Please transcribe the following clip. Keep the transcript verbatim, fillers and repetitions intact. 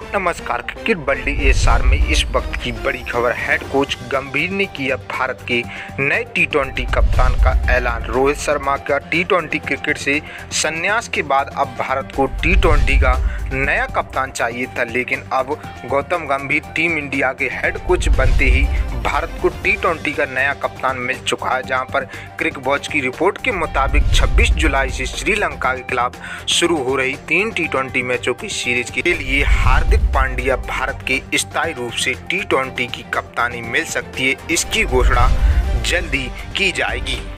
नमस्कार। Cricket world ASR में इस वक्त की बड़ी खबर। हेड कोच गंभीर ने किया भारत के नए टी ट्वेंटी कप्तान का ऐलान। रोहित शर्मा का टी ट्वेंटी क्रिकेट से संन्यास के बाद अब भारत को टी ट्वेंटी का नया कप्तान चाहिए था, लेकिन अब गौतम गंभीर टीम इंडिया के हेड कोच बनते ही भारत को टी ट्वेंटी का नया कप्तान मिल चुका है। जहां पर क्रिक वॉच की रिपोर्ट के मुताबिक छब्बीस जुलाई से श्रीलंका के खिलाफ शुरू हो रही तीन टी ट्वेंटी मैचों की सीरीज के लिए हार्दिक पांड्या भारत के स्थायी रूप से टी ट्वेंटी की कप्तानी मिल सकती है। इसकी घोषणा जल्दी की जाएगी।